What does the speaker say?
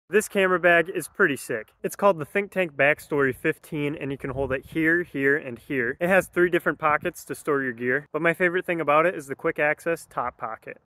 This camera bag is pretty sick. It's called the Think Tank Backstory 15, and you can hold it here, here, and here. It has 3 different pockets to store your gear, but my favorite thing about it is the quick access top pocket.